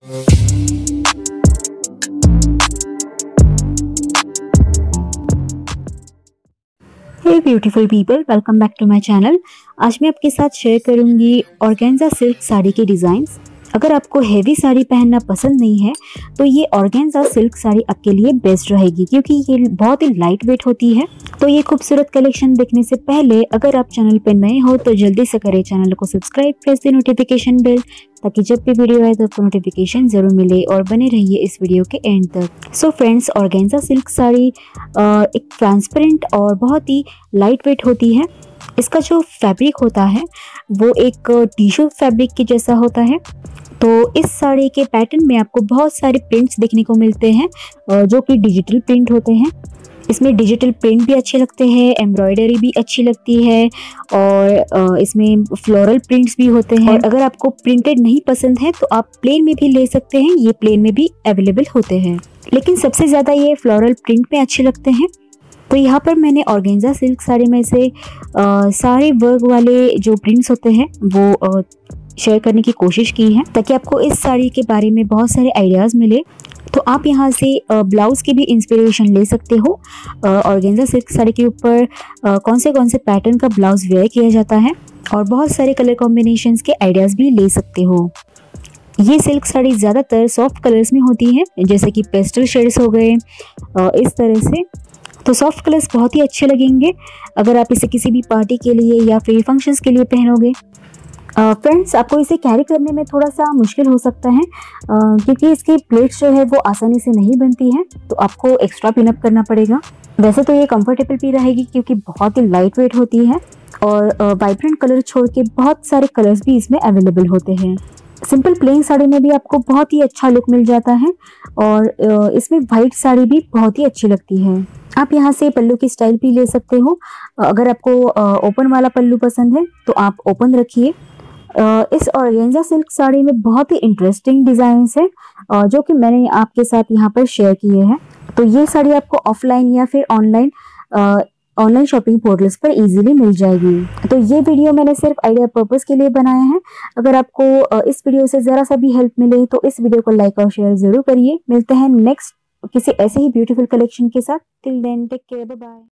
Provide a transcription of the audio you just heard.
Hey beautiful people, welcome back to my channel. आज मैं आपके साथ शेयर करूंगी ऑर्गेन्जा सिल्क साड़ी के डिज़ाइंस। अगर आपको हैवी साड़ी पहनना पसंद नहीं है तो ये ऑर्गेन्जा सिल्क साड़ी आपके लिए बेस्ट रहेगी, क्योंकि ये बहुत ही लाइट वेट होती है। तो ये खूबसूरत कलेक्शन देखने से पहले अगर आप चैनल पर नए हो तो जल्दी से करें चैनल को subscribe, press the notification bell, ताकि जब भी वीडियो आए तो आपको नोटिफिकेशन जरूर मिले, और बने रहिए इस वीडियो के एंड तक। So friends, organza silk sari एक ट्रांसपेरेंट और बहुत ही लाइट वेट होती है। इसका जो फैब्रिक होता है वो एक टिश्यू फैब्रिक के जैसा होता है। तो इस साड़ी के पैटर्न में आपको बहुत सारे प्रिंट्स देखने को मिलते हैं जो कि डिजिटल प्रिंट होते हैं। इसमें डिजिटल प्रिंट भी अच्छे लगते हैं, एम्ब्रॉयडरी भी अच्छी लगती है, और इसमें फ्लोरल प्रिंट्स भी होते हैं। अगर आपको प्रिंटेड नहीं पसंद है तो आप प्लेन में भी ले सकते हैं, ये प्लेन में भी अवेलेबल होते हैं, लेकिन सबसे ज़्यादा ये फ्लोरल प्रिंट में अच्छे लगते हैं। तो यहाँ पर मैंने ऑर्गेन्जा सिल्क साड़ी में से सारे वर्क वाले जो प्रिंट्स होते हैं वो शेयर करने की कोशिश की है, ताकि आपको इस साड़ी के बारे में बहुत सारे आइडियाज़ मिले। तो आप यहाँ से ब्लाउज़ की भी इंस्पिरेशन ले सकते हो। ऑर्गेन्जा सिल्क साड़ी के ऊपर कौन से पैटर्न का ब्लाउज़ वेयर किया जाता है, और बहुत सारे कलर कॉम्बिनेशंस के आइडियाज़ भी ले सकते हो। ये सिल्क साड़ी ज़्यादातर सॉफ्ट कलर्स में होती है, जैसे कि पेस्टल शेड्स हो गए इस तरह से। तो सॉफ्ट कलर्स बहुत ही अच्छे लगेंगे अगर आप इसे किसी भी पार्टी के लिए या फिर फंक्शंस के लिए पहनोगे। फ्रेंड्स, आपको इसे कैरी करने में थोड़ा सा मुश्किल हो सकता है, क्योंकि इसकी प्लेट्स जो है वो आसानी से नहीं बनती है, तो आपको एक्स्ट्रा पिनअप करना पड़ेगा। वैसे तो ये कंफर्टेबल भी रहेगी क्योंकि बहुत ही लाइट वेट होती है, और वाइब्रेंट कलर छोड़ के बहुत सारे कलर्स भी इसमें अवेलेबल होते हैं। सिंपल प्लेन साड़ी में भी आपको बहुत ही अच्छा लुक मिल जाता है, और इसमें वाइट साड़ी भी बहुत ही अच्छी लगती है। आप यहाँ से पल्लू की स्टाइल भी ले सकते हो। अगर आपको ओपन वाला पल्लू पसंद है तो आप ओपन रखिए। इस ऑर्गेन्जा सिल्क साड़ी में बहुत ही इंटरेस्टिंग डिज़ाइंस है जो कि मैंने आपके साथ यहाँ पर शेयर किए हैं। तो ये साड़ी आपको ऑफलाइन या फिर ऑनलाइन शॉपिंग पोर्टल्स पर इजीली मिल जाएगी। तो ये वीडियो मैंने सिर्फ आइडिया पर्पस के लिए बनाया है। अगर आपको इस वीडियो से ज़रा सा भी हेल्प मिले तो इस वीडियो को लाइक और शेयर ज़रूर करिए। मिलते हैं नेक्स्ट किसी ऐसे ही ब्यूटीफुल कलेक्शन के साथ। Till then take care, bye bye.